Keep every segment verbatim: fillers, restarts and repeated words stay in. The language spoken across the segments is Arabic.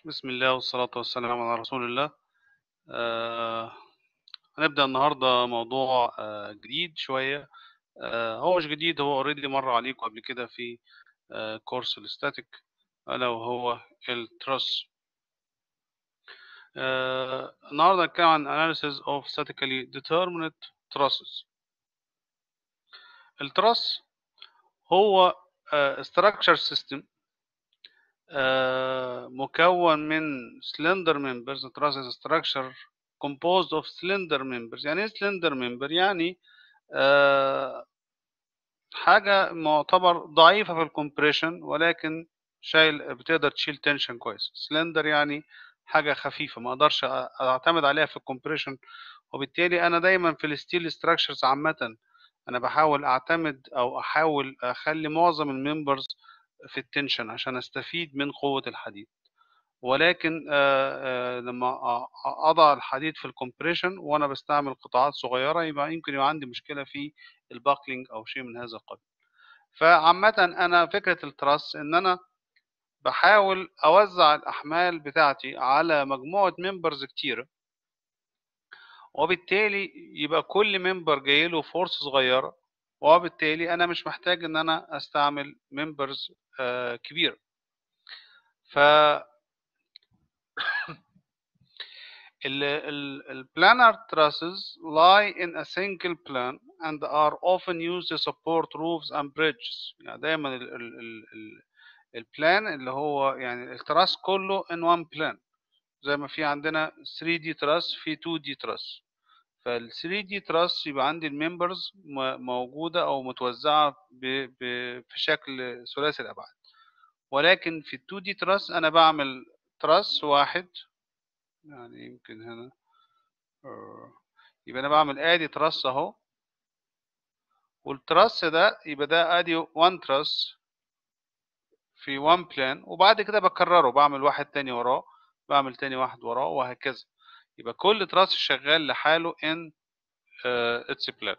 بسم الله والصلاة والسلام على رسول الله. آه هنبدأ النهاردة موضوع آه جديد شوية. آه هو مش جديد، هو اوريدي مر عليكم قبل كده في آه كورس الاستاتيك، ألا وهو التراس. آه النهاردة هنتكلم عن analysis of statically determinate trusses. التراس هو آه structure system آه مكون من slender members. The truss is a structure composed of slender members. يعني ايه slender member؟ يعني آه حاجة معتبر ضعيفة في الكompression ولكن شايل بتقدر تشيل تنشن كويس. slender يعني حاجة خفيفة ما اقدرش اعتمد عليها في الكompression، وبالتالي انا دايما في الستيل structures عامة انا بحاول اعتمد او احاول اخلي معظم الممبرز في التنشن عشان استفيد من قوة الحديد. ولكن آه، آه، لما أ- أ- اضع الحديد في الكompression وانا بستعمل قطاعات صغيرة يبقى يمكن يبقى عندي مشكلة في الباكلينج او شيء من هذا القبيل. فعامة انا فكرة التراس ان انا بحاول اوزع الاحمال بتاعتي على مجموعة ممبرز كتيرة، وبالتالي يبقى كل ممبر جاي له فورس صغيرة، وبالتالي انا مش محتاج ان انا استعمل ممبرز كبيرة. ف البلانر trusses lie in a single plan and are often used to support roofs and bridges. يعني دايما ال ال ال ال البلان اللي هو يعني التراس كله in one plan، زي ما في عندنا ثري دي تراس في تو دي تراس. فال ثري دي تراس يبقى عندي الممبرز موجودة أو متوزعة ب ب في شكل ثلاثي الأبعاد، ولكن في ال تو دي تراس أنا بعمل تراس واحد. يعني يمكن هنا آه، يبقى أنا بعمل آدي تراس أهو، والتراس ده يبقى ده آدي وان تراس في وان بلان، وبعد كده بكرره بعمل واحد تاني وراه، بعمل تاني واحد وراه، وهكذا. يبقى كل تراس شغال لحاله ان اتس بلان.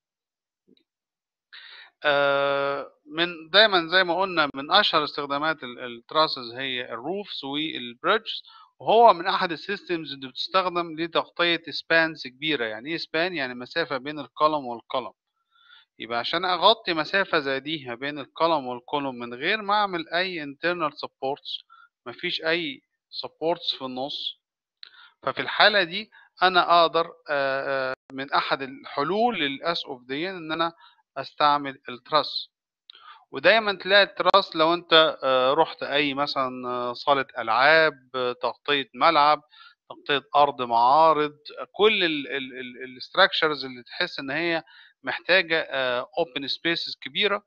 من دايما زي ما قلنا من اشهر استخدامات التراسز هي الروفز والبريدجز، وهو من احد السيستمز اللي بتستخدم لتغطيه سبانز كبيره. يعني ايه سبان؟ يعني مسافه بين الكولوم والكولوم. يبقى عشان اغطي مسافه زي دي ما بين الكولوم والكولوم من غير ما اعمل اي internal supports، مفيش اي supports في النص، ففي الحاله دي انا اقدر آه، آه، من احد الحلول للاسقف دي ان انا استعمل التراس. ودايما تلاقي التراس لو انت آه، رحت اي مثلا آه، صالة العاب، آه، تغطية ملعب، تغطية ارض معارض، كل الاستراكشرز اللي تحس ان هي محتاجة اوبن سبيسز كبيرة،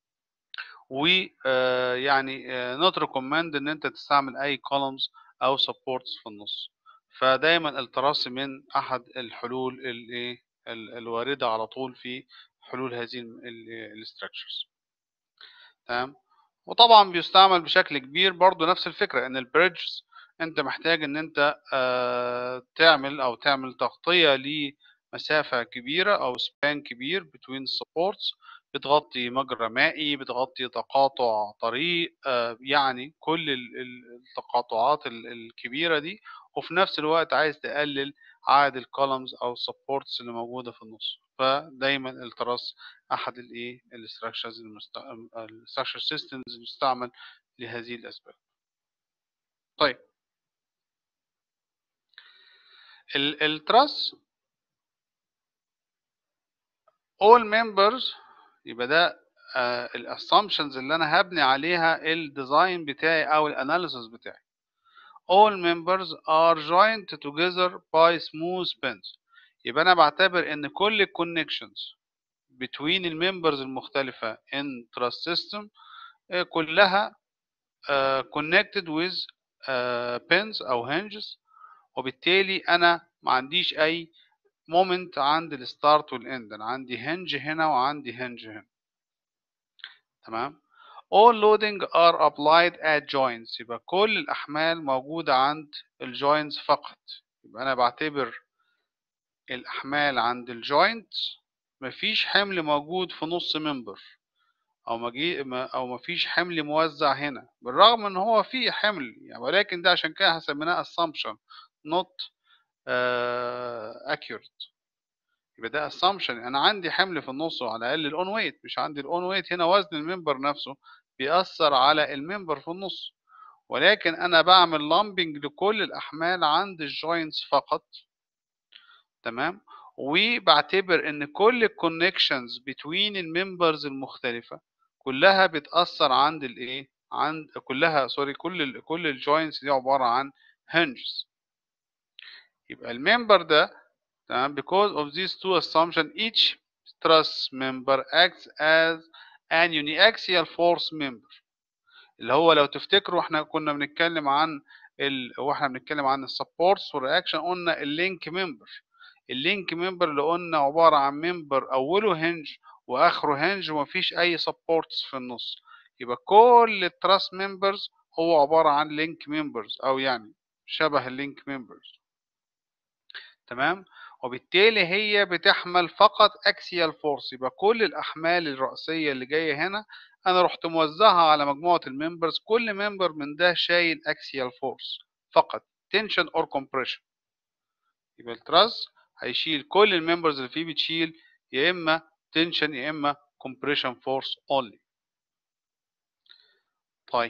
ويعني نوت ريكومند ان انت تستعمل اي كولومز او سبورتس في النص. فدايما التراس من احد الحلول الايه الواردة على طول في حلول هذه الاستراكشرز. تمام. وطبعا بيستعمل بشكل كبير برضو نفس الفكرة ان البريدجز انت محتاج ان انت آه تعمل او تعمل تغطية لمسافة كبيرة او سبان كبير between supports، بتغطي مجرى مائي، بتغطي تقاطع طريق، آه يعني كل التقاطعات الكبيرة دي، وفي نفس الوقت عايز تقلل عدد الكولمز او السبورتس اللي موجودة في النص. فدايما التراس احد الايه الاستراكشرز الاستراكشر سيستمز المستعمل لهذه الاسباب. طيب التراس all members يبقى ده الاسامبشنز اللي انا هبني عليها الديزاين بتاعي او الاناليسيس بتاعي. all members are joined together by smooth pins. يبقى انا بعتبر ان كل الكونكشنز between الممبرز المختلفة in trust system كلها uh, connected with uh, pins أو hinges، وبالتالي أنا ما عنديش أي مومنت عند الستارت والإند. أنا عندي hinge هنا وعندي hinge هنا. تمام. all loading are applied at joints. يبقى كل الأحمال موجودة عند الجوينتس فقط. يبقى أنا بعتبر الأحمال عند الجوينت، مفيش حمل موجود في نص ممبر او مجي او مفيش حمل موزع هنا، بالرغم ان هو في حمل يعني، ولكن ده عشان كده سميناه assumption not uh, accurate. يبقى ده assumption، انا عندي حمل في النص وعلى الاقل الاون ويت، مش عندي الاون ويت هنا وزن الممبر نفسه بيأثر على الممبر في النص، ولكن انا بعمل لامبنج لكل الاحمال عند الجوينتس فقط. تمام. وبعتبر ان كل الكونكشنز بتوين الممبرز المختلفه كلها بتاثر عند الايه، عند كلها سوري كل ال كل الجوينتس دي عباره عن هنجز. يبقى الممبر ده تمام because of these two assumptions each truss member acts as an uniaxial force member، اللي هو لو تفتكروا احنا كنا بنتكلم عن ال... واحنا بنتكلم عن السبورتس والرياكشن قلنا اللينك ممبر. اللينك ممبر اللي قلنا عبارة عن ممبر أوله هنج وآخره هنج ومفيش أي سبورتس في النص. يبقى كل التراس ممبرز هو عبارة عن لينك ممبرز أو يعني شبه اللينك ممبرز. تمام. وبالتالي هي بتحمل فقط اكسيال فورس، يبقى كل الأحمال الرئيسية اللي جاية هنا أنا رحت موزعها على مجموعة الممبرز، كل ممبر من ده شايل اكسيال فورس فقط تنشن أور كومبريشن. يبقى التراس هيشيل كل الممبرز اللي فيه بتشيل يا اما تنشن يا اما compression force only. طيب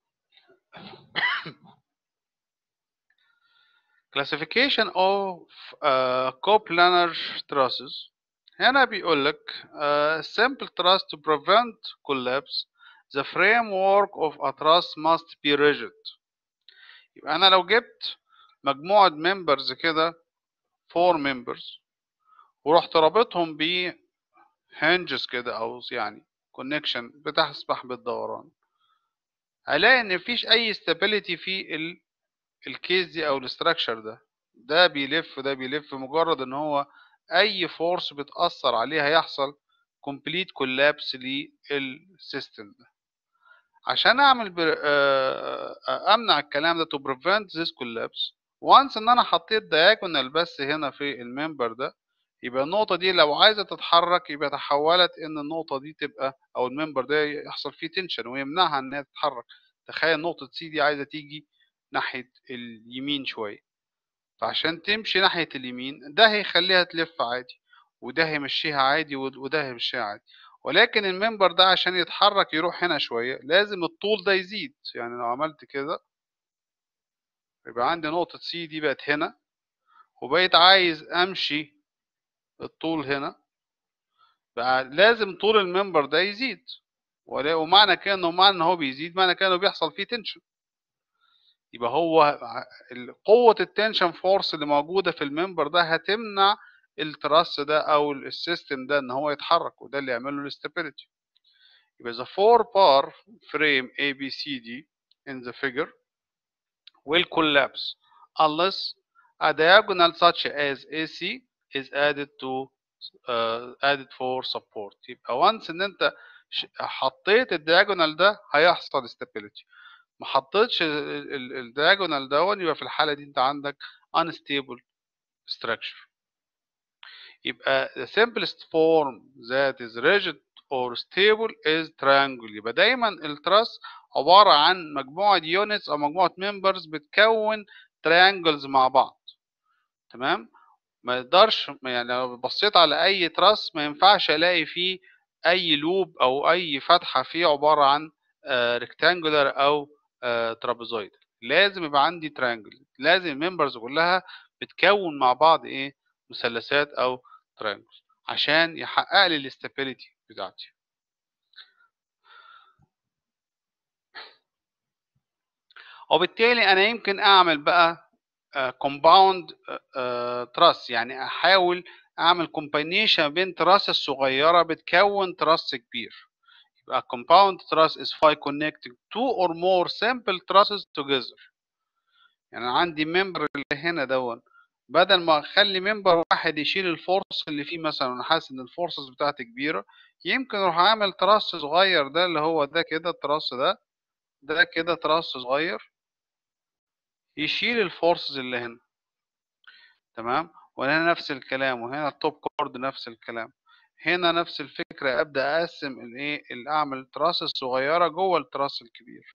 classification of uh, coplanar trusses. هنا بيقول لك uh, simple truss to prevent collapse the framework of a truss must be rigid. يبقى انا لو جبت مجموعة members كده four members ورحت رابطهم ب hinges كده او يعني connection بتسمح بالدوران، هلاقي ان مفيش اي stability في ال الكيس دي او الاستراكشر ده، ده بيلف ده بيلف، مجرد ان هو اي فورس بتأثر عليه هيحصل complete collapse للسيستم ده. عشان اعمل بر... امنع الكلام ده to prevent this collapse once ان انا حطيت diagonal بس هنا في الممبر ده، يبقى النقطة دي لو عايزة تتحرك يبقى تحولت ان النقطة دي تبقى او الممبر ده يحصل فيه تنشن ويمنعها ان هي تتحرك. تخيل نقطة سي دي عايزة تيجي ناحية اليمين شوية، فعشان تمشي ناحية اليمين ده هيخليها تلف عادي وده هيمشيها عادي وده هيمشيها عادي، ولكن الممبر ده عشان يتحرك يروح هنا شوية لازم الطول ده يزيد. يعني لو عملت كده يبقى عندي نقطة سي دي بقت هنا وبقيت عايز امشي الطول هنا، بقى لازم طول الممبر ده يزيد، ومعنى كده انه معنى ان هو بيزيد معنى كده انه بيحصل فيه تنشن. يبقى هو قوة التنشن فورس اللي موجودة في الممبر ده هتمنع التراس ده او السيستم ده ان هو يتحرك، وده اللي يعمل له الاستابيليتي. يبقى the four bar frame A B C D in the figure will collapse unless a diagonal such as A C is added to uh, added for support. يبقى once ان انت حطيت الدياجونال ده هيحصل stability، ما حطيتش الدياجونال دون يبقى في الحالة دي انت عندك unstable structure. يبقى the simplest form that is rigid or stable is triangle. يبقى دايما التراس عبارة عن مجموعة units او مجموعة members بتكون triangles مع بعض. تمام. ما يقدرش يعني لو بصيت على اي تراس ما ينفعش الاقي فيه اي لوب او اي فتحة فيه عبارة عن ريكتانجولار او ترابيزويد، لازم يبقى عندي تريانجل، لازم الممبرز كلها بتكون مع بعض ايه مثلثات او تريانجل عشان يحقق لي الاستابيليتي بتاعتي. وبالتالي انا يمكن اعمل بقى كومباوند تراس، يعني احاول اعمل كومباينيشن بين تراس الصغيره بتكون تراس كبير. يبقى compound truss is by connecting two or more simple trusses together. يعني عندي ممبر اللي هنا دون، بدل ما اخلي ممبر واحد يشيل الفورس اللي فيه، مثلا انا حاسس ان الفورسز بتاعتي كبيره، يمكن اروح اعمل تراس صغير ده اللي هو ده كده التراس ده ده كده تراس صغير يشيل الفورسز اللي هنا. تمام. وهنا نفس الكلام، وهنا التوب كورد نفس الكلام، هنا نفس الفكره فكرة ابدا اقسم الايه اللي اعمل تراس الصغيرة جوه التراس الكبير.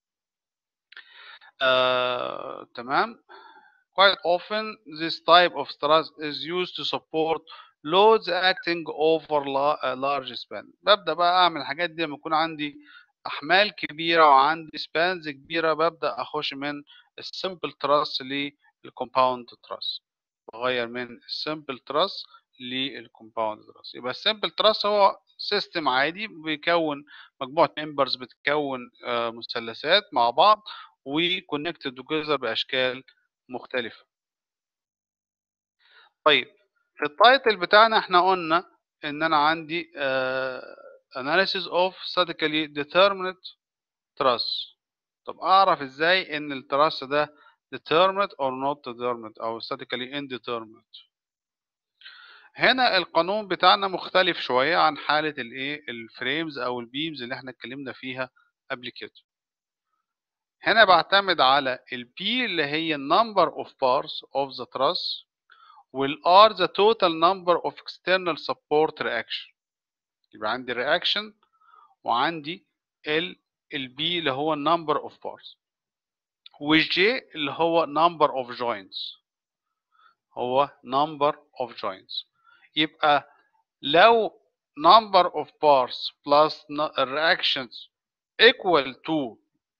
آه، تمام. Quite often this type of truss is used to support loads acting over la- a large span. ببدأ بقى أعمل الحاجات دي لما يكون عندي أحمال كبيرة وعندي سبانز كبيرة، ببدأ أخش من السمبل تراس للكومباوند تراس، بغير من السمبل تراس للكومباوند تراس. يبقى السمبل تراس هو سيستم عادي بيكون مجموعة ممبرز، بتكون آه، مثلثات مع بعض وكونكتد توجذر بأشكال مختلفة. طيب في التايتل بتاعنا احنا قلنا ان انا عندي uh, analysis of statically determinate truss. طب اعرف ازاي ان التراس ده determinate or not determinate او statically indeterminate؟ هنا القانون بتاعنا مختلف شوية عن حالة الايه الفريمز او البيمز اللي احنا اتكلمنا فيها قبل كده. هنا بعتمد على ال P اللي هي number of parts of the truss وال R the total number of external support reaction. يبقى عندي reaction وعندي ال ال B اللي هو number of parts وال J اللي هو number of joints، هو number of joints. يبقى لو number of parts plus reactions equal to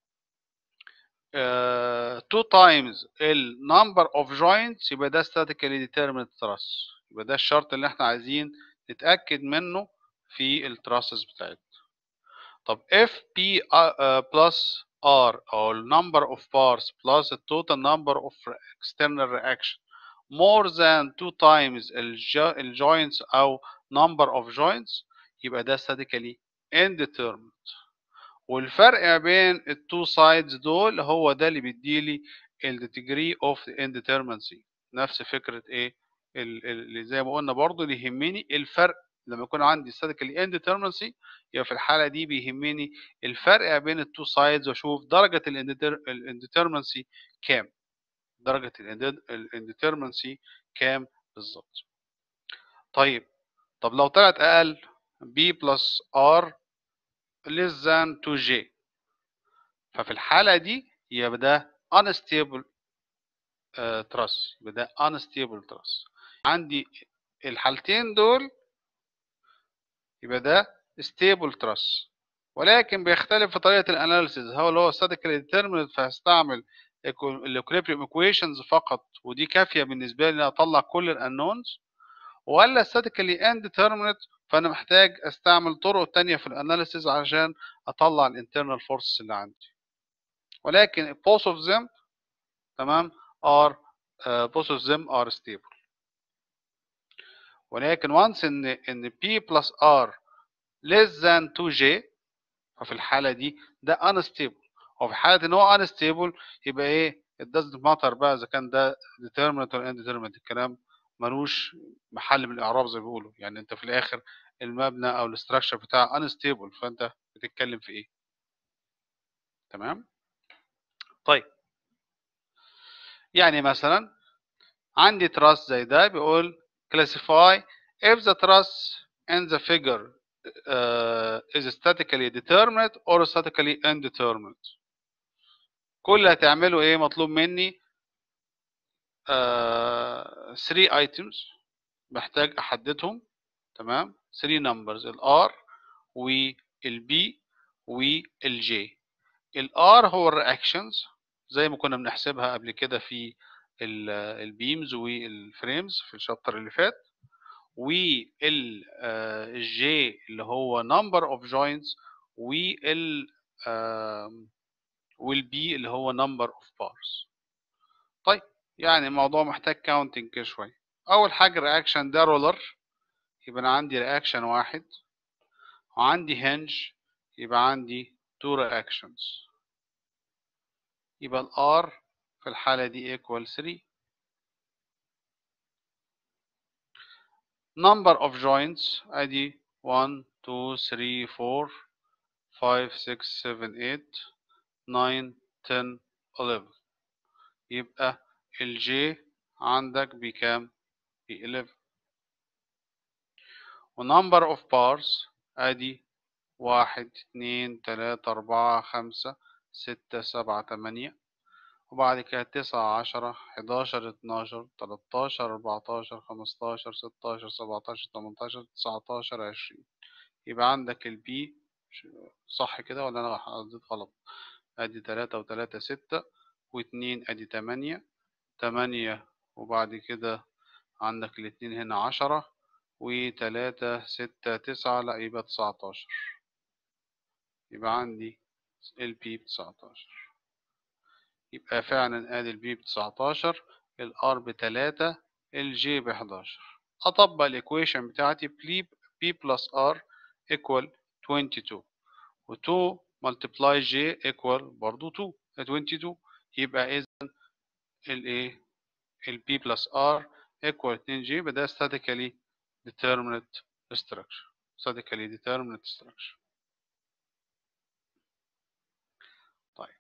uh, two times ال number of joints يبقى ده statically determined truss. يبقى ده الشرط اللي احنا عايزين نتأكد منه في التراسز بتاعتنا. طب if P uh, plus R أو number of parts plus the total number of external reaction more than two times ال joints أو number of joints يبقى ده statically indeterminate. والفرق ما بين التو سايدز دول هو ده اللي بيديلي ال degree of indeterminacy. نفس فكرة ايه اللي زي ما قلنا برضو اللي يهمني الفرق لما يكون عندي statically indeterminacy، يبقى في الحالة دي بيهمني الفرق ما بين التو سايدز واشوف درجة ال indeterminacy كام، درجة ال indeterminacy كام بالظبط. طيب طب لو طلعت اقل B plus R less than two J، ففي الحالة دي يبقى ده unstable uh, truss، يبقى ده unstable truss. عندي الحالتين دول يبقى ده stable truss، ولكن بيختلف في طريقة الاناليسيز. هو اللي هو statically determinate فهستعمل equilibrium equations فقط ودي كافية بالنسبة لي اطلع كل الانونز، ولا statically indeterminate فانا محتاج استعمل طرق تانية في الاناليسيز عشان اطلع الانترنال فورسز اللي عندي. ولكن both of them تمام are uh, both of them are stable. ولكن once ان ان P plus R less than two J ففي الحالة دي ده unstable. وفي حالة ان هو unstable يبقى ايه it doesn't matter بقى اذا كان ده determinate or indeterminate، الكلام ملوش محل من الاعراب زي ما بيقولوا. يعني انت في الاخر المبنى او الاستراكشر بتاع unstable فانت بتتكلم في ايه؟ تمام. طيب يعني مثلا عندي تراس زي ده بيقول classify if the truss in the figure uh, is statically determinate or statically indeterminate. كل اللي هتعمله ايه مطلوب مني uh, three items محتاج احددهم. تمام three numbers ال R وال B وال J. ال R هو الرياكشنز زي ما كنا بنحسبها قبل كده في البيمز والفريمز في الشابتر اللي فات، وال J اللي هو number of joints وال وال B اللي هو number of parts. طيب يعني الموضوع محتاج كاونتنج كده شويه. اول حاجه الرياكشن ده رولر، يبقى انا عندي رياكشن واحد، وعندي هنج يبقى عندي two reactions، يبقى ال R في الحالة دي equal three. number of joints ادي one two three four five six seven eight nine ten eleven، يبقى ال J عندك بكام؟ ب eleven. و number of parts ادي واحد اتنين تلاتة أربعة خمسة ستة سبعة تمانية، وبعد كده تسعة عشرة حداشر اتناشر تلاتاشر أربعتاشر خمستاشر ستاشر سبعتاشر تمنتاشر تسعتاشر عشرين. يبقى عندك البي صح كده ولا أنا قصدي غلط؟ أدي تلاتة وتلاتة ستة واتنين أدي تمانية، تمانية وبعد كده عندك الاتنين هنا عشرة وتلاتة ستة تسعة، لأ يبقى تسعتاشر. يبقى عندي البي بتسعتاشر. يبقى فعلا ادي البي بتسعتاشر، الار بتلاتة، الجي بحداشر. اطبق الايكويشن بتاعتي بلي بي بلس ار equal اتنين وعشرين، و اتنين multiply j equal برضو اتنين اتنين وعشرين. يبقى اذا الايه البي بلس ار equal اتنين جي، يبقى ده statically determinate structure. statically determinate structure. طيب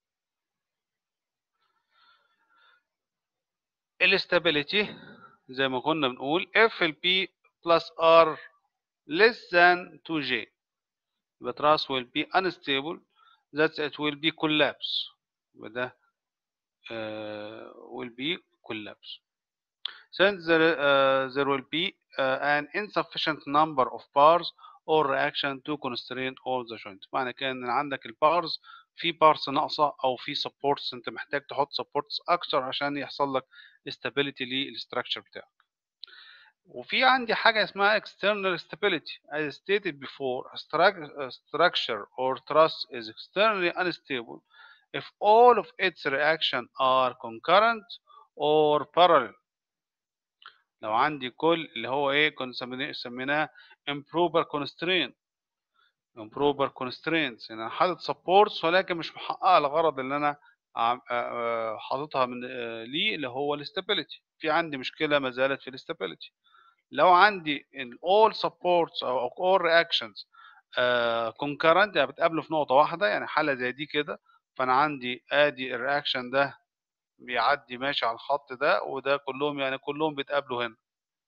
الاستابيليتي زي ما كنا بنقول if ال P plus R less than two J the truss will be unstable, that it will be collapse. وده uh, will be collapse. Since there, uh, there will be uh, an insufficient number of bars or reaction to constrain all the joint. معنى كده ان عندك البارز في بارس ناقصه او في سبورتس، انت محتاج تحط سبورتس اكتر عشان يحصل لك stability للستراكشر بتاعك. وفي عندي حاجة اسمها external stability. As stated before, a structure or truss is externally unstable if all of its reactions are concurrent or parallel. لو عندي كل اللي هو ايه كنا سميناه improper constraint improper constraints، يعني حاطط supports ولكن مش محققة الغرض اللي انا حاططها من ليه اللي هو الاستابيليتي. في عندي مشكلة ما زالت في الاستابيليتي. لو عندي ال all supports او all reactions uh, concurrent يعني بتقابله في نقطة واحدة، يعني حالة زي دي كده، فأنا عندي آدي الرياكشن ده بيعدي ماشي على الخط ده وده كلهم يعني كلهم بيتقابلوا هنا،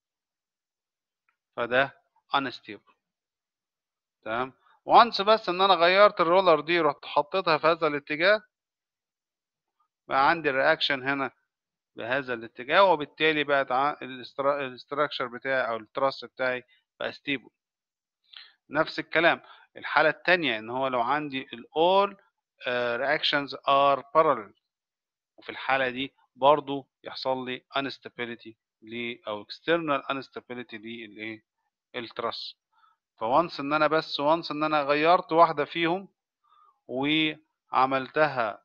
فده unstable. تمام. وانس بس ان انا غيرت الرولر دي رحت حطيتها في هذا الاتجاه، بقى عندي الرياكشن هنا بهذا الاتجاه، وبالتالي بقت الاستراكشر بتاعي او التراس بتاعي بقى ستيبل. نفس الكلام الحالة التانية ان هو لو عندي ال all uh, reactions are parallel، وفي الحالة دي برضو يحصل لي instability ل او external instability للايه التراس. فوانس ان انا بس وانس ان انا غيرت واحدة فيهم وعملتها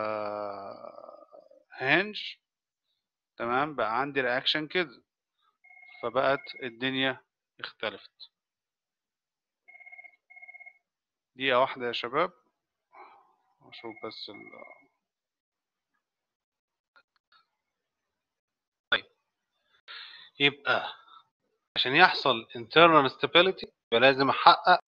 هنج uh, تمام، بقى عندي رياكشن كده، فبقت الدنيا اختلفت. دقيقة واحدة يا شباب اشوف بس ال طيب. يبقى عشان يحصل internal stability يبقى لازم احقق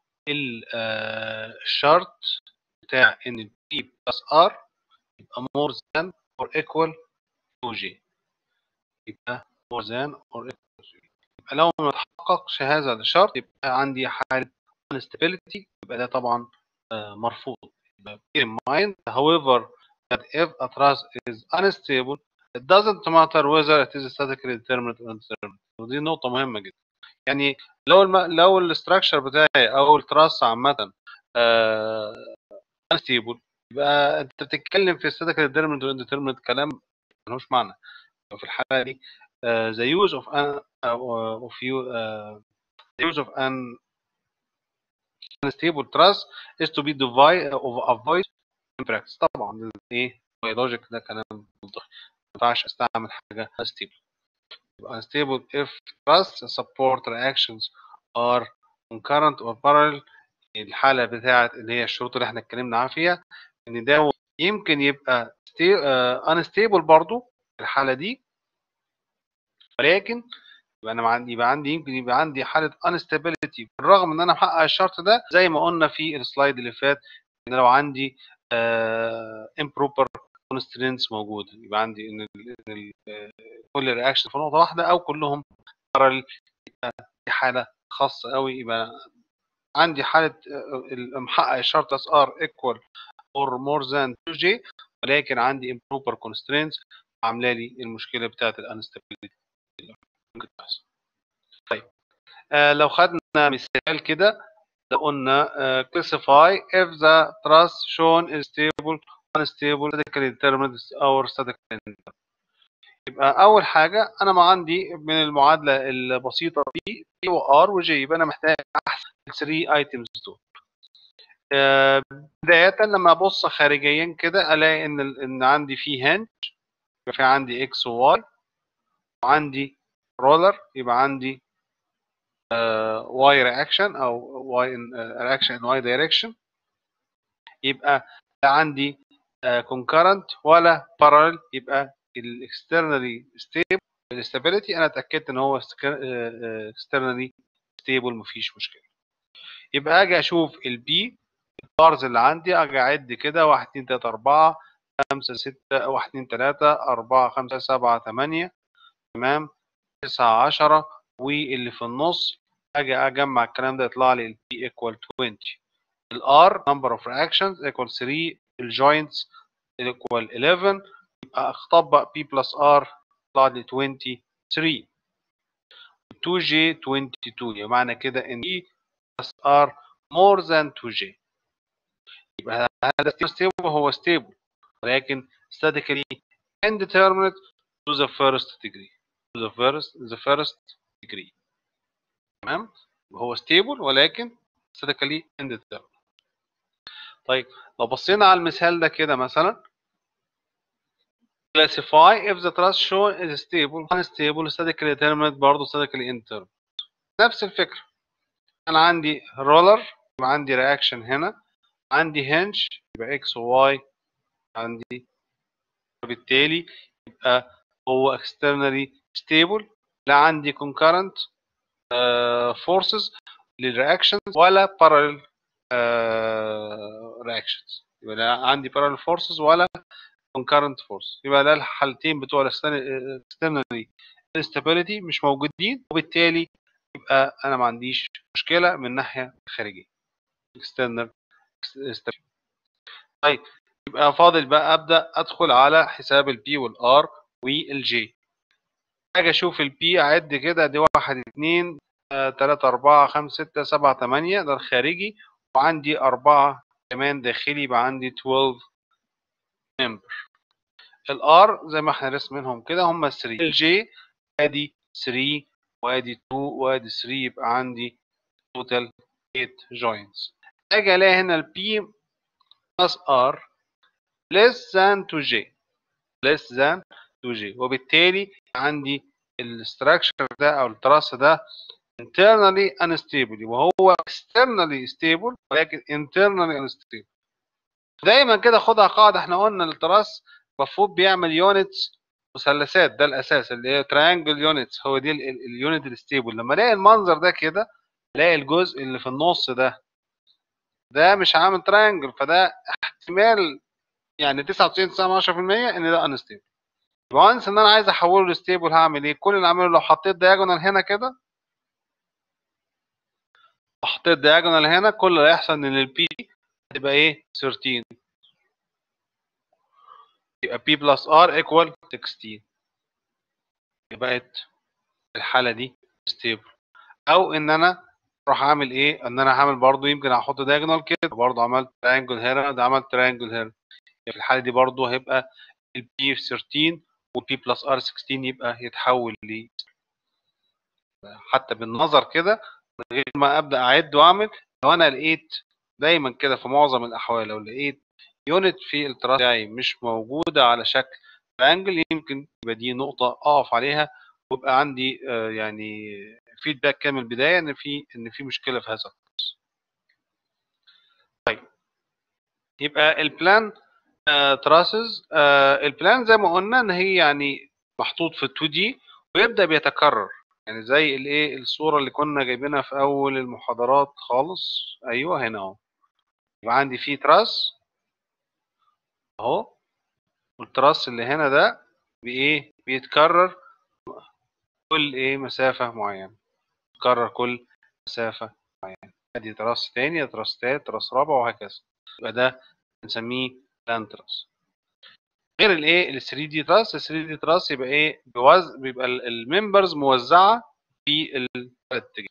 الشرط بتاع ان P plus R يبقى more than or equal to J. يبقى more than or equal to J. يبقى لو ما تحققش هذا الشرط يبقى عندي حالة instability، يبقى ده طبعا مرفوض. يبقى keep in mind however that if a truss is unstable it doesn't matter whether it is statically determined or undetermined. ودي نقطة مهمة جدا. يعني لو الم... لو الاستراكشر بتاعي او التراس عامة unstable يبقى انت بتتكلم في statically determined or undetermined، كلام ملوش معنى. في الحالة دي uh, the use of an uh, of you uh, the use of an unstable truss is to be divide of avoid in practice. طبعا ايه لوجيك ده كلام منطقي، ما ينفعش استعمل حاجة unstable. unstable if truss support reactions are concurrent or parallel. الحالة بتاعت اللي هي الشروط اللي احنا اتكلمنا عنها فيها ان ده يمكن يبقى unstable برضو في الحالة دي، ولكن يبقى انا عندي يبقى عندي يمكن يبقى عندي حالة unstability بالرغم ان انا محقق الشرط ده، زي ما قلنا في السلايد اللي فات ان لو عندي uh, improper constraints موجودة، يبقى عندي ان كل الرياكشن في نقطة واحدة او كلهم parallel، دي حالة خاصة قوي يبقى عندي حالة محقق الشرط اس ار equal or more than تو جي، ولكن عندي improper constraints عاملة لي المشكلة بتاعت الانستابيليتي. طيب آه لو خدنا مثال كده، لو قلنا uh, classify if the truss shown is stable unstable statically determined or statically indeterminate. يبقى أول حاجة أنا ما عندي من المعادلة البسيطة دي P و R و J، يبقى أنا محتاج أحسب ال ثلاثة items دول. uh, بداية لما أبص خارجيا كده ألاقي إن إن عندي فيه هنج، يبقى في عندي X و Y، وعندي رولر يبقى عندي Y reaction أو Y in uh, reaction in Y direction. يبقى لا عندي uh, concurrent ولا parallel، يبقى ال externally stable stability أنا اتأكدت إن هو externally stable مفيش مشكلة. يبقى أجي أشوف ال B البارز اللي عندي، أجي أعد كده واحد اتنين تلاتة أربعة خمسة ستة واحد اتنين تلاتة أربعة خمسة سبعة تمانية تمام تسعة عشرة، واللي في النص أجي أجمع الكلام ده يطلع لي ال P equal عشرين، ال R number of reactions equal ثلاثة، ال joints equal حداشر، يبقى أطبق P plus R يطلع لي اتنين وعشرين، تو جي اتنين وعشرين، يعني معنى كده إن P plus R more than تو جي. يبقى هذا stable هو stable ولكن statically indeterminate to the first degree to the first the first degree. تمام، هو stable ولكن statically indeterminate. طيب لو بصينا على المثال ده كده مثلا classify if the truss shown is stable unstable statically determinate برضه statically indeterminate. نفس الفكرة، أنا عندي رولر يبقى عندي reaction هنا، عندي hinge يبقى x و y عندي، وبالتالي يبقى هو externally stable، لا عندي concurrent uh, forces للreactions ولا parallel uh, reactions، يبقى لا عندي parallel forces ولا concurrent force، يبقى ده الحالتين بتوع externally instability مش موجودين، وبالتالي يبقى انا ما عنديش مشكله من الناحيه الخارجيه external instability. طيب يبقى فاضل بقى ابدا ادخل على حساب البي والار والجي. اجي اشوف البي اعد كده، دي واحد اتنين تلاتة أربعة خمسة ستة سبعة تمانية ده الخارجي، وعندي أربعة كمان داخلي، يبقى عندي اتناشر ممبر. الار زي ما احنا رسمينهم كده هم تلاتة، الجي ادي تلاتة وادي اتنين وادي تلاتة، يبقى عندي توتال تمانية جوينتس. اجي الاقي هنا البي بلس ار less than تو جي less than تو جي، وبالتالي عندي الاستراكشر ده او التراس ده internally unstable، وهو externally stable ولكن internally unstable. دايما كده خدها قاعده، احنا قلنا التراس المفروض بيعمل يونتس مثلثات، ده الاساس اللي هي تريانجل يونتس، هو دي اليونت الستيبل. لما الاقي المنظر ده كده الاقي الجزء اللي في النص ده ده مش عامل تريانجل، فده احتمال يعني تسعة وتسعين فاصلة تسعة في المية ان ده انستيبل. وانس ان انا عايز احوله لستيبل هعمل ايه؟ كل اللي اعمله لو حطيت دايجونال هنا كده، حطيت دايجونال هنا، كل اللي هيحصل ان البي تبقى ايه؟ تلتاشر، يبقى P plus R equal ستاشر، بقت الحالة دي stable. أو إن أنا أروح أعمل إيه؟ إن أنا هعمل برضو يمكن أحط diagonal كده، برضو عملت triangle هنا، ده عملت triangle هنا، في الحالة دي برضو هيبقى ال P تلتاشر وال P plus R ستاشر، يبقى يتحول ل حتى بالنظر كده من غير ما أبدأ أعد وأعمل. لو أنا لقيت دايما كده في معظم الأحوال لو لقيت يونت في التراس بتاعي مش موجودة على شكل تريانجل، يمكن يبقى دي نقطة أقف عليها ويبقى عندي آه يعني فيدباك كامل البداية إن في إن في مشكلة في هذا التراس. طيب يبقى البلان آه تراسز، آه البلان زي ما قلنا إن هي يعني محطوط في تو دي ويبدأ بيتكرر، يعني زي الايه الصورة اللي كنا جايبينها في أول المحاضرات خالص. أيوه هنا أهو، يبقى عندي فيه تراس أهو، والتراس اللي هنا ده بإيه؟ بيتكرر كل إيه مسافة معينة، بيتكرر كل مسافة معينة. ادي تراس تاني، تراس تالت، تراس رابع، وهكذا. يبقى ده بنسميه بلان تراس. غير الايه ال ثري دي تراس، ال ثري دي تراس يبقى ايه بيوز... بيبقى الممبرز موزعه في الثلاث اتجاهات.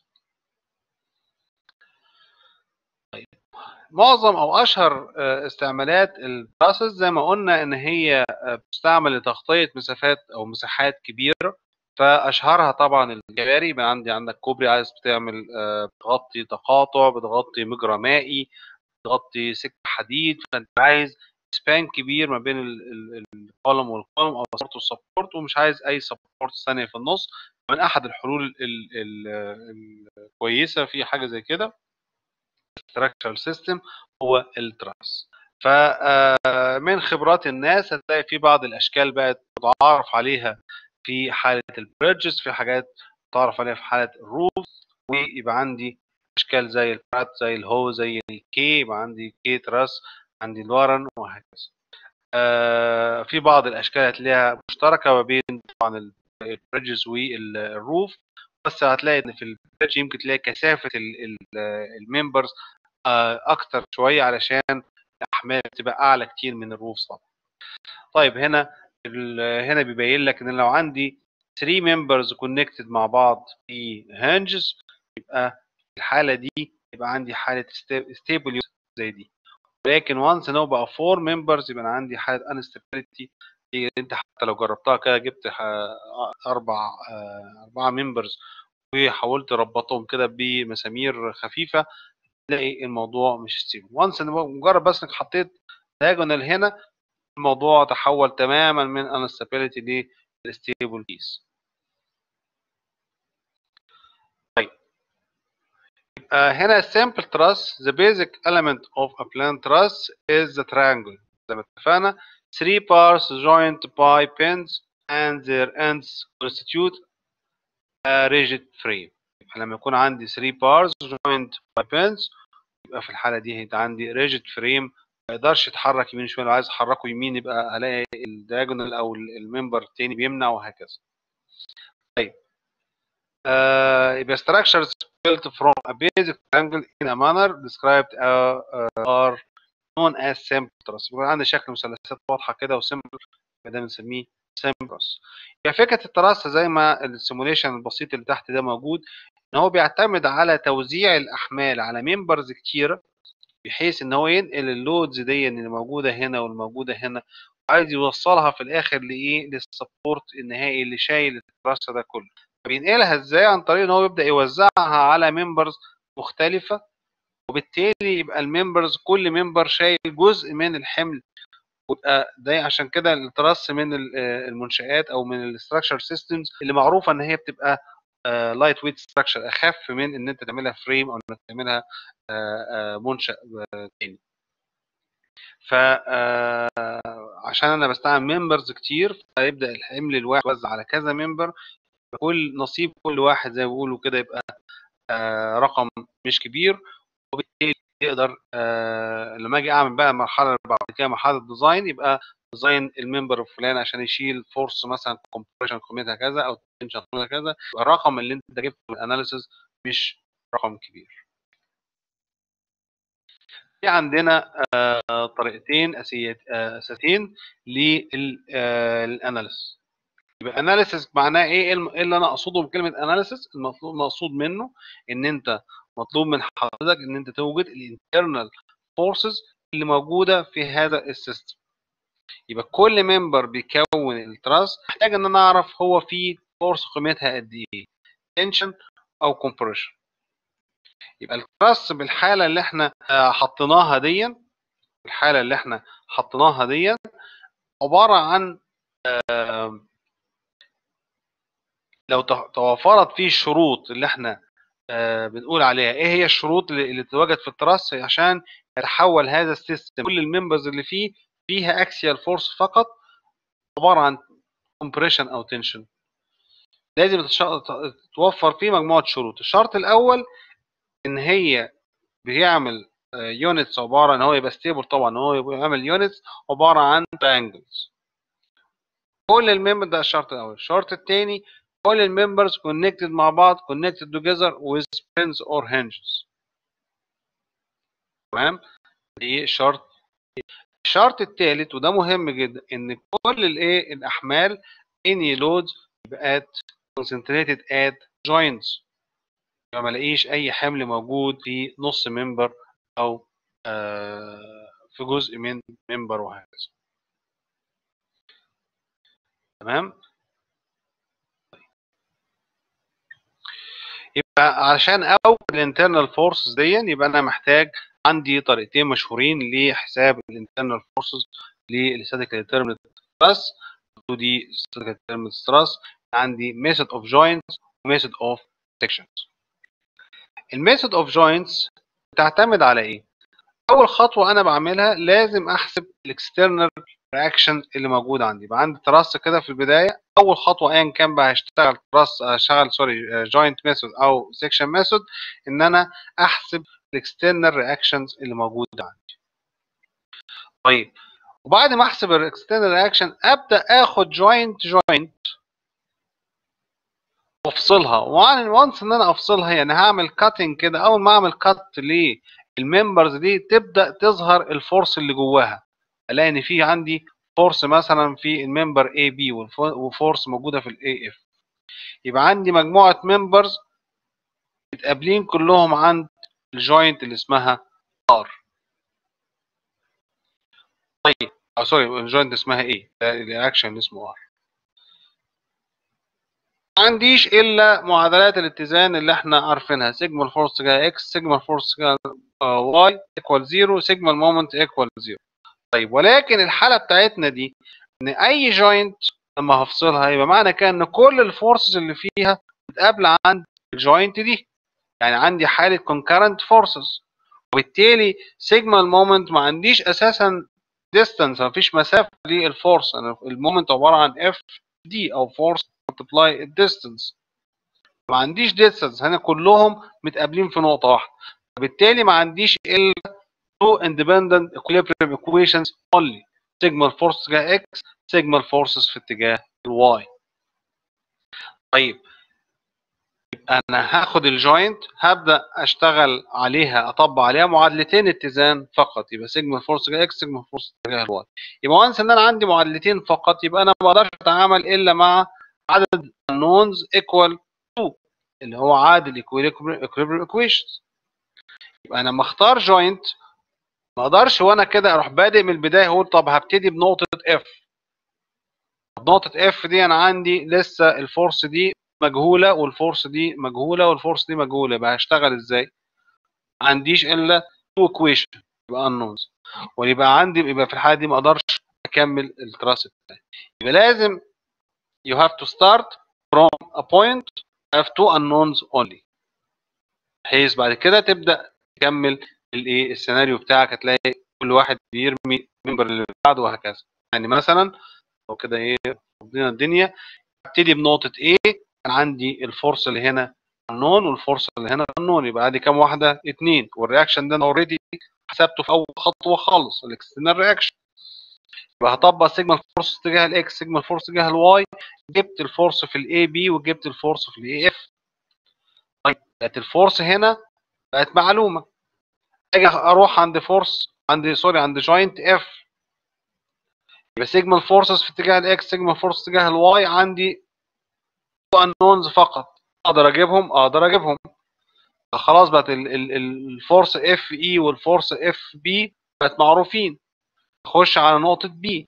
طيب معظم او اشهر استعمالات التراسز زي ما قلنا ان هي بتستعمل لتغطيه مسافات او مساحات كبيره، فاشهرها طبعا الجواري. يبقى عندي عندك كوبري عايز بتعمل بتغطي تقاطع، بتغطي مجرى مائي، بتغطي سكه حديد، فانت عايز سبان كبير ما بين الكولوم والكولوم او سبورت والسبورت، ومش عايز اي سبورت ثانيه في النص. من احد الحلول الكويسه في حاجه زي كده structural system هو التراس. فمن خبرات الناس هتلاقي في بعض الاشكال بقت متعارف عليها في حاله البريدجز، في حاجات متعارف عليها في حاله الروف، ويبقى عندي اشكال زي البرات، زي الهو، زي الكي، يبقى عندي كي تراس، عندي الورن، وهكذا. آه في بعض الاشكال هتلاقيها مشتركه ما بين طبعا البريدجز والروف، بس هتلاقي ان في البريدج يمكن تلاقي كثافه الممبرز اكتر شويه علشان الاحمال تبقى اعلى كتير من الروف طبعا. طيب هنا هنا بيبين لك ان لو عندي ثري ممبرز كونكتد مع بعض في هانجز، يبقى الحاله دي يبقى عندي حاله ستيبل زي دي. ولكن وانس ان هو بقى فور ممبرز يبقى انا عندي حاله انستابيليتي. انت حتى لو جربتها كده، جبت اربع اربعه ممبرز وحاولت اربطهم كده بمسامير خفيفه، تلاقي الموضوع مش ستيبل. وانس ان مجرد بس انك حطيت دايجونال هنا، الموضوع تحول تماما من انستابيليتي لستيبل بيس. طيب uh, هنا simple truss, the basic element of a plan truss is the triangle. زي ما اتفقنا three parts joined by pins and their ends constitute a rigid frame. لما يكون عندي three parts joined by pins يبقى في الحالة دي هيبقى عندي rigid frame، ما يقدرش يتحرك يمين شمال. لو عايز احركه يمين يبقى الاقي الدياجونال او الممبر التاني بيمنع، وهكذا. طيب uh, يبقى structures built from a basic triangle in a manner described uh, uh, are known as simple truss. يبقى عندي شكل مثلثات واضحه كده وسمبل، ده بنسميه simple truss. يبقى فكره التراس زي ما السيموليشن البسيط اللي تحت ده موجود، ان هو بيعتمد على توزيع الاحمال على ممبرز كتيره، بحيث ان هو ينقل اللودز دي اللي موجوده هنا والموجوده هنا، عايز يوصلها في الاخر لايه؟ للسبورت النهائي اللي شايل التراس ده كله. بينقلها ازاي؟ عن طريق ان هو يبدا يوزعها على ممبرز مختلفه، وبالتالي يبقى الممبرز كل ممبر شايل جزء من الحمل. ويبقى ده عشان كده التراس من المنشآت او من الاستراكشر سيستمز اللي معروفه ان هي بتبقى لايت ويت ستراكشر، اخف من ان انت تعملها فريم او انك تعملها منشأ تاني. ف عشان انا بستعمل ممبرز كتير، فيبدا الحمل الواحد يوزع على كذا ممبر، كل نصيب كل واحد زي ما بيقولوا كده يبقى آه رقم مش كبير، وبالتالي يقدر آه لما اجي اعمل بقى مرحله بعد كده مرحله ديزاين، يبقى ديزاين الممبر الفلاني عشان يشيل فورس مثلا كومبريشن قيمتها كذا او تنشن قيمتها كذا، يبقى الرقم اللي انت جبته من الاناليسيس مش رقم كبير. في عندنا آه طريقتين اساسيين للاناليسيس. يبقى اناليسيس معناه ايه؟ ايه اللي انا اقصده بكلمه اناليسيس؟ المطلوب مقصود منه ان انت مطلوب من حضرتك ان انت توجد الانترنال فورسز اللي موجوده في هذا السيستم. يبقى كل ممبر بيكون التراس محتاج ان انا اعرف هو فيه فورس قيمتها قد ايه، تنشن او كومبريشن. يبقى التراس بالحاله اللي احنا حطيناها دي، الحاله اللي احنا حطيناها دي عباره عن لو توفرت فيه الشروط اللي احنا آه بنقول عليها. ايه هي الشروط اللي, اللي تتواجد في التراس عشان يتحول هذا السيستم كل الممبرز اللي فيه فيها اكسيال فورس فقط عباره عن كومبريشن او تنشن؟ لازم توفر فيه مجموعه شروط. الشرط الاول ان هي بيعمل يونتس آه عباره ان هو يبقى ستيبل، طبعا هو بيعمل يونتس عباره عن تريانجلز كل الممبر. ده الشرط الاول. الشرط الثاني all the members connected مع بعض connected together with pins or hinges. تمام. دي شرط. الشرط الثالث وده مهم جدا، ان كل الايه الاحمال any loads يبقى at concentrated at joints، ما الاقيش اي حمل موجود في نص ممبر او آه في جزء من ممبر وهكذا. تمام. يبقى علشان اول الانترنال فورسز دي يبقى انا محتاج عندي طريقتين مشهورين لحساب الانترنال فورسز للستاتيكال ديترمينت ستريس ودي ستاتيكال ديترمينت ستريس. عندي ميثود اوف جوينتس وميثود اوف سيكشنز. الميثود اوف جوينتس بتعتمد على ايه؟ اول خطوه انا بعملها لازم احسب الاكسترنال رياكشن اللي موجود عندي. يبقى عندي تراس كده في البدايه، اول خطوه ايا كان بقى هشتغل تراس هشتغل سوري جوينت ميثود او سيكشن ميثود، ان انا احسب الاكسترنال رياكشنز اللي موجوده عندي. طيب وبعد ما احسب الاكسترنال رياكشن ابدا اخد جوينت جوينت وافصلها. وانس ان انا افصلها يعني هعمل كاتنج كده، اول ما اعمل كات للممبرز دي تبدا تظهر الفورس اللي جواها. الاقي ان في عندي فورس مثلا في الممبر اي بي وفورس موجوده في الاي اف. يبقى عندي مجموعه ممبرز متقابلين كلهم عند الجوينت اللي اسمها ار. طيب او سوري الجوينت اسمها ايه؟ الرياكشن اللي اسمه ار. ما عنديش الا معادلات الاتزان اللي احنا عارفينها، سيجما الفورس تجاه اكس، سيجما الفورس تجاه واي ايكوال زيرو، سيجما المومنت ايكوال زيرو. طيب ولكن الحاله بتاعتنا دي ان اي جوينت لما هفصلها يبقى معنى كده ان كل الفورسز اللي فيها متقابله عند الجوينت دي، يعني عندي حاله concurrent forces، وبالتالي سيجما المومنت ما عنديش اساسا distance، ما فيش مسافه للفورس. انا المومنت عباره عن اف دي او فورس multiply distance، ما عنديش distance هنا كلهم متقابلين في نقطه واحده، وبالتالي ما عنديش الا two independent equilibrium equations only، سيجما الفورس تجاه x، سيجما الفورسز في اتجاه الواي. طيب يبقى انا هاخد الجوينت هبدا اشتغل عليها اطبق عليها معادلتين اتزان فقط، يبقى سيجما الفورس تجاه x، سيجما الفورس تجاه الواي. يبقى وانس ان انا عندي معادلتين فقط يبقى انا ما اقدرش اتعامل الا مع عدد unknowns equal two اللي هو عادل equilibrium equations. يبقى انا لما اختار جوينت ما اقدرش وانا كده اروح بادئ من البدايه اقول طب هبتدي بنقطه اف. نقطه اف دي انا عندي لسه الفورس دي مجهوله والفورس دي مجهوله والفورس دي مجهوله، يبقى هشتغل ازاي؟ ما عنديش الا تو ايكويشن يبقى unknowns، ويبقى عندي يبقى في الحاله دي ما اقدرش اكمل التراس بتاعي. يبقى لازم you have to start from a point have two unknowns only، بحيث بعد كده تبدا تكمل الايه السيناريو بتاعك، هتلاقي كل واحد بيرمي الممبر اللي بعده وهكذا. يعني مثلا لو كده ايه ربنا الدنيا ابتدي بنقطه ايه، كان عندي الفورس اللي هنا unknown والفورس اللي هنا unknown، يبقى ادي كام واحده؟ اتنين، والرياكشن ده انا اوريدي حسبته في اول خطوه خالص الاكسترنال رياكشن. يبقى هطبق سيجما الفورس تجاه الاكس، سيجما الفورس تجاه الواي، جبت الفورس في الاي بي وجبت الفورس في الاي اف. طيب بقت الفورس هنا بقت معلومه، اجي اروح عند فورس عند سوري عند جوينت اف، يبقى سيجما الفورسز في اتجاه الاكس، سيجما الفورس اتجاه الواي، عندي انونز فقط، اقدر اجيبهم اقدر اجيبهم خلاص بقت الفورس اف اي والفورس اف بي بقت معروفين. اخش على نقطه بي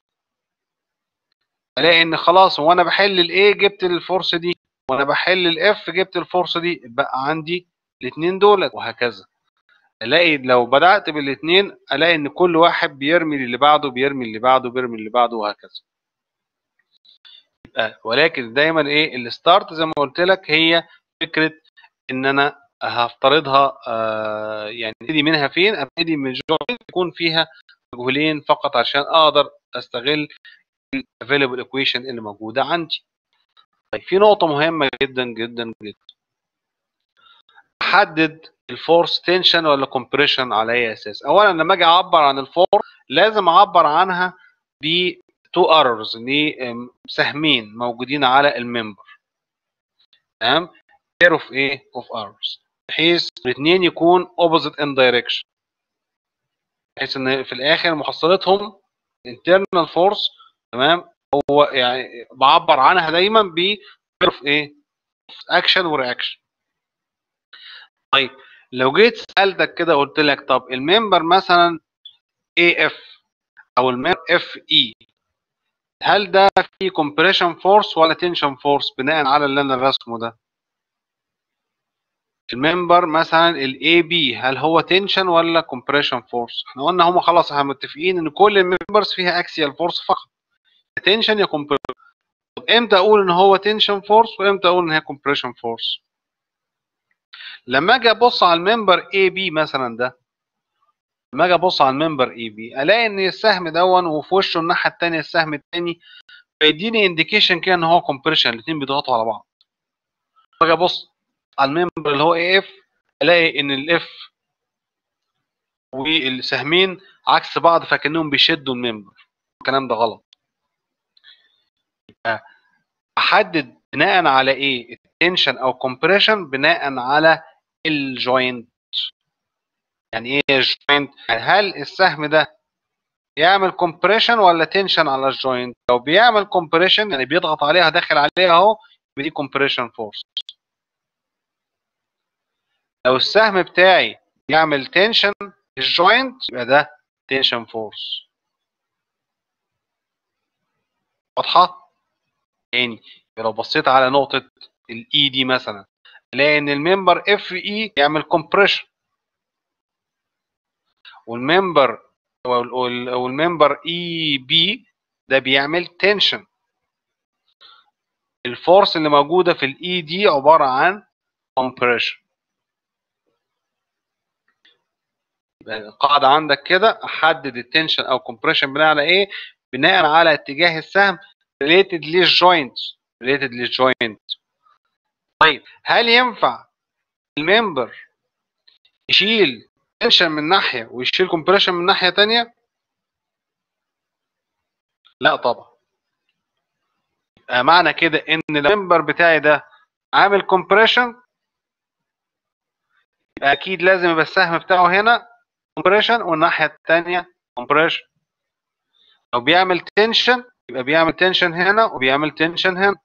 الاقي ان خلاص وانا بحل الاي جبت الفورس دي، وانا بحل الاف جبت الفورس دي، بقى عندي الاثنين دول وهكذا. الاقي لو بدات بالاثنين الاقي ان كل واحد بيرمي اللي بعده بيرمي اللي بعده بيرمي اللي بعده وهكذا. ولكن دايما ايه الستارت زي ما قلت لك هي فكره ان انا هفترضها آه يعني ابتدي منها فين؟ ابتدي من جوينت يكون فيها مجهولين فقط عشان اقدر استغل الافيلبل ايكويشن اللي موجوده عندي. طيب في نقطه مهمه جدا جدا جدا، احدد الفورس تنشن ولا كومبريشن على اي اساس؟ اولا لما اجي اعبر عن الفورس لازم اعبر عنها ب تو اررز، سهمين موجودين على الممبر، تمام؟ pair of ايه of arrows، بحيث الاثنين يكون opposite in direction. بحيث ان في الاخر محصلتهم internal force. تمام. هو يعني بعبر عنها دايما ب ايه اكشن ورياكشن. طيب لو جيت سالتك كده قلت لك طب الممبر مثلا اي اف او الممبر اف اي، هل ده فيه compression force ولا tension force بناء على اللي انا رسمه ده؟ الممبر مثلا الاي بي هل هو تنشن ولا compression force؟ احنا قلنا هم خلاص احنا متفقين ان كل الممبرز فيها axial force فقط، تنشن يا compression. طب امتى اقول ان هو tension force وامتى اقول ان هي compression force؟ لما اجي ابص على الممبر اي بي مثلا ده، لما اجي ابص على الممبر اي بي الاقي ان السهم دون وفي وشه الناحيه الثانيه السهم الثاني بيديني انديكيشن كده ان هو compression، الاثنين بيضغطوا على بعض. اجي ابص على الممبر اللي هو اي اف الاقي ان الاف والسهمين عكس بعض فكانهم بيشدوا الممبر. الكلام ده غلط. احدد بناء على ايه التنشن او كومبريشن؟ بناء على الجوينت. يعني ايه الجوينت؟ يعني هل السهم ده يعمل كومبريشن ولا تنشن على الجوينت؟ لو بيعمل كومبريشن يعني بيضغط عليها داخل عليها اهو، دي كومبريشن فورس. لو السهم بتاعي يعمل تنشن الجوينت يبقى ده تنشن فورس. واضحه؟ تاني لو بصيت على نقطه الاي دي مثلا الاقي ان الممبر اف اي يعمل كومبريشن، والممبر والممبر اي بي ده بيعمل تنشن. الفورس اللي موجوده في الاي دي عباره عن كومبريشن. القاعده عندك كده احدد التنشن او كومبريشن بناء على ايه؟ بناء على اتجاه السهم ريليتد للجوينت. ريليتد للجوينت. طيب هل ينفع الممبر يشيل تنشن من ناحيه ويشيل كومبريشن من ناحيه ثانيه؟ لا طبعا. معنى كده ان الممبر بتاعي ده عامل كومبريشن يبقى اكيد لازم يبقى السهم بتاعه هنا كومبريشن والناحيه الثانيه كومبريشن. لو بيعمل تنشن يبقى بيعمل تنشن هنا وبيعمل تنشن هنا.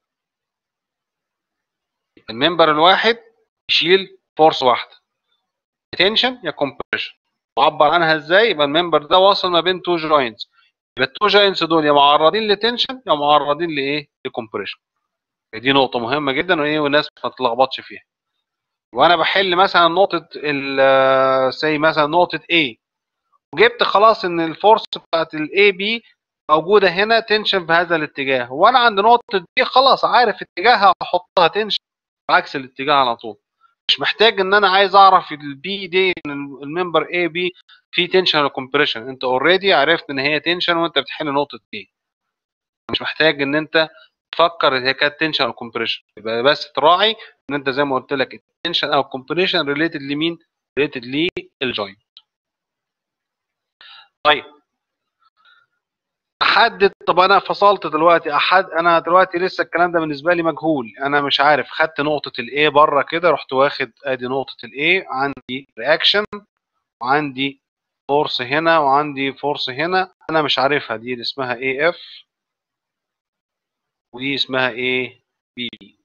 الممبر الواحد يشيل فورس واحده، تنشن يا كومبريشن. معبر عنها ازاي؟ يبقى الممبر ده واصل ما بين تو جوينتس، يبقى التو جوينتس دول يا معرضين لتنشن يا معرضين لايه؟ لكومبريشن. دي نقطه مهمه جدا وايه والناس ما تتلخبطش فيها. وانا بحل مثلا نقطه ال سي مثلا نقطه A وجبت خلاص ان الفورس بتاعت الاي بي موجوده هنا تنشن في هذا الاتجاه، وانا عند نقطه دي خلاص عارف اتجاهها احطها تنشن عكس الاتجاه على طول. مش محتاج ان انا عايز اعرف البي دي الممبر اي بي في تنشن ولا كومبريشن، انت اوريدي عرفت ان هي تنشن وانت بتحل نقطه دي. مش محتاج ان انت تفكر هي كانت تنشن او كومبريشن، يبقى بس تراعي ان انت زي ما قلت لك التنشن او كومبريشن ريليتد لمين؟ ريليتد للجوينت. طيب احدد. طب انا فصلت دلوقتي احد انا دلوقتي لسه الكلام ده بالنسبه لي مجهول، انا مش عارف. خدت نقطه الاي بره كده، رحت واخد ادي نقطه الاي، عندي رياكشن وعندي فورس هنا وعندي فورس هنا، انا مش عارفها دي, دي اسمها اي اف ودي اسمها ايه بي.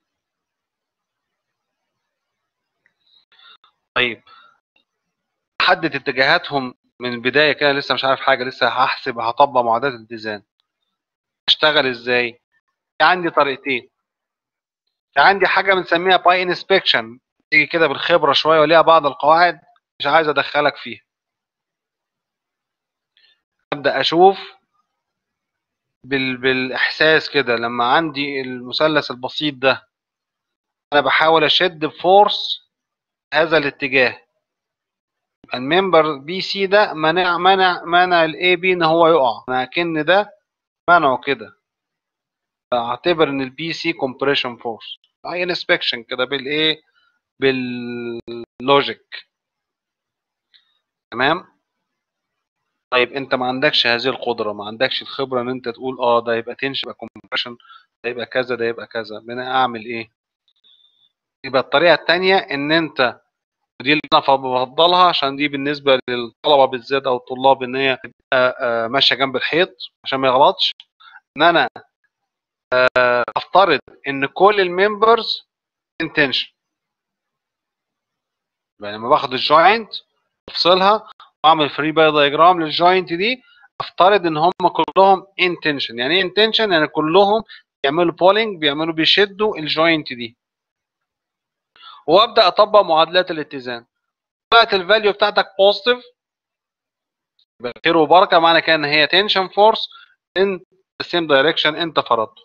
طيب احدد اتجاهاتهم من البدايه كده، لسه مش عارف حاجه، لسه هحسب هطبق معادلات الاتزان. اشتغل ازاي؟ عندي طريقتين. عندي حاجه بنسميها باي انسبكشن، تيجي كده بالخبره شويه وليها بعض القواعد مش عايز ادخلك فيها. ابدا اشوف بال... بالاحساس كده لما عندي المثلث البسيط ده انا بحاول اشد بفورس هذا الاتجاه. الممبر بي سي ده منع منع منع الاي بي ان هو يقع، لكن ده منعه كده. اعتبر ان البي سي كومبريشن فورس. اي انسبكشن كده بالايه باللوجيك. تمام. طيب انت ما عندكش هذه القدره، ما عندكش الخبره ان انت تقول اه ده يبقى تنشن يبقى كومبريشن ده يبقى كذا ده يبقى كذا، انا اعمل ايه؟ يبقى الطريقه الثانيه ان انت ودي اللي انا بفضلها عشان دي بالنسبه للطلبه بالذات او الطلاب ان هي تبقى ماشيه جنب الحيط عشان ما يغلطش. ان انا افترض ان كل الممبرز انتنشن، يعني لما باخد الجوينت افصلها واعمل فري باي دايجرام للجوينت دي، افترض ان هم كلهم انتنشن. يعني ايه انتنشن؟ يعني كلهم بيعملوا بولينج، بيعملوا بيشدوا الجوينت دي، وابدا اطبق معادلات الاتزان. طلعت الفاليو بتاعتك بوزيتيف خير وبركه، معنى كده ان هي تنشن فورس ان ذا سيم دايركشن انت فرضته.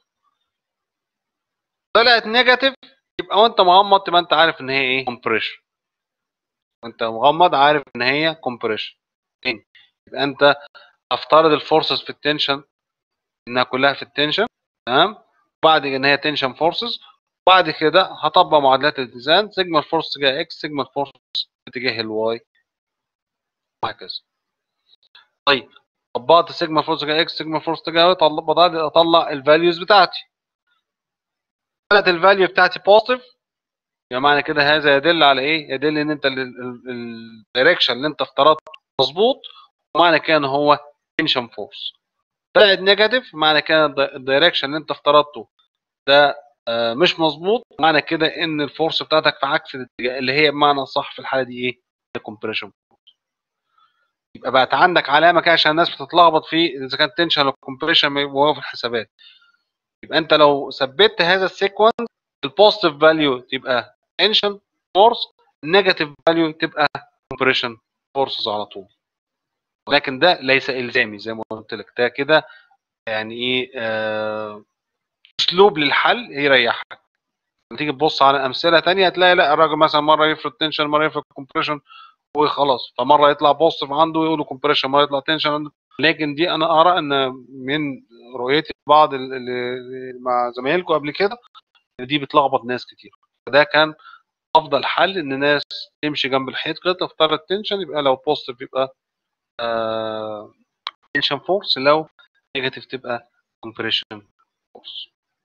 طلعت نيجاتيف يبقى وانت مغمض تبقى انت عارف ان هي ايه؟ كومبريشن. وانت مغمض عارف ان هي كومبريشن. يبقى انت افترض الفورسز في التنشن انها كلها في التنشن، تمام، بعد ان هي تنشن فورسز، بعد كده هطبق معادلات الاتزان، سيجما الفورس تجاه اكس، سيجما الفورس اتجاه الواي، وهكذا. طيب طبقت سيجما فورس تجاه اكس، سيجما فورس تجاه واي، بدات اطلع الفاليوز بتاعتي. طلعت الفاليو بتاعتي بوزيتيف، يعني معنى كده هذا يدل على ايه؟ يدل ان انت الدايركشن اللي انت افترضته مظبوط، ومعنى كده ان هو تنشن فورس. طلعت نيجاتيف معنى كده الدايركشن اللي انت افترضته ده آه مش مظبوط، معنى كده ان الفورس بتاعتك في عكس الاتجاه، اللي هي بمعنى صح في الحاله دي ايه؟ الكومبريشن. يبقى بقت عندك علامه كده عشان الناس بتتلخبط في اذا كان تنشن ولا كومبريشن وهو في الحسابات. يبقى انت لو ثبتت هذا السيكونس، البوزيتيف فاليو تبقى تنشن فورس، النيجاتيف فاليو تبقى كومبريشن فورسز على طول. ولكن ده ليس الزامي زي ما قلت لك، ده كده يعني ايه؟ آه اسلوب للحل يريحك. لما تيجي تبص على امثله ثانيه هتلاقي لا، الراجل مثلا مره يفرض تنشن مره يفرض كومبريشن وخلاص، فمره يطلع بوزيتيف عنده ويقولوا كومبريشن، مره يطلع تنشن عنده. لكن دي انا ارى ان من رؤيتي بعض مع زمايلكم قبل كده دي بتلخبط ناس كتير. فده كان افضل حل، ان الناس تمشي جنب الحيط كده تختار التنشن، يبقى لو بوزيتيف يبقى آه تنشن فورس، لو نيجاتيف تبقى كومبريشن فورس.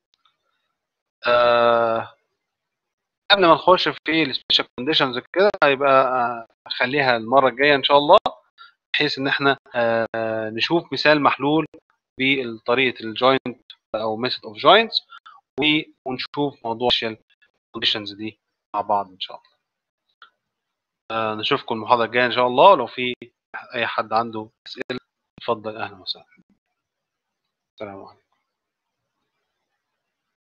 آه قبل ما نخش في السبيشال كونديشنز كده، هيبقى آه خليها المره الجايه ان شاء الله، بحيث ان احنا آه نشوف مثال محلول بطريقه الجوينت او ميثود اوف جوينتس، ونشوف موضوع السبيشال كونديشنز دي مع بعض ان شاء الله. آه نشوفكم المحاضره الجايه ان شاء الله. لو في اي حد عنده اسئله اتفضل، اهلا وسهلا. السلام عليكم.